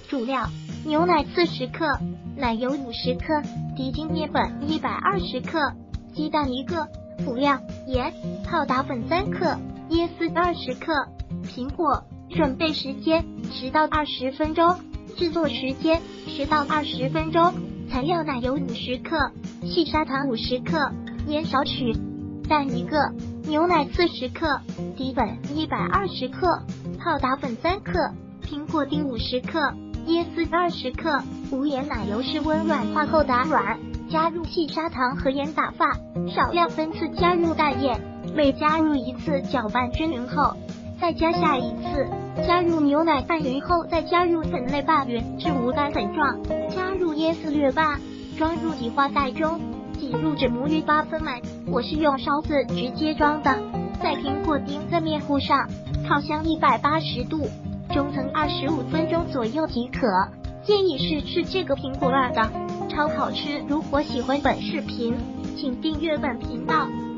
主料：牛奶40克，奶油50克，低筋面粉120克，鸡蛋1个。辅料：盐、泡打粉3克，椰丝20克。苹果。准备时间10到20分钟，制作时间10到20分钟。材料：奶油50克，细砂糖50克，盐少许，蛋1个，牛奶40克，底粉120克，泡打粉3克，苹果丁50克，椰丝20克。无盐奶油室温软化后打软，加入细砂糖和盐打发，少量分次加入蛋液，每加入一次搅拌均匀后，再加下一次，加入牛奶拌匀后，再加入粉类拌匀至无干粉状，加入椰丝略拌，装入挤花袋中，挤入至母乳8分满。我是用勺子直接装的，在苹果丁在面糊上烤箱180度，中层25分钟左右即可。建议是吃这个苹果味的，超好吃。如果喜欢本视频，请订阅本频道。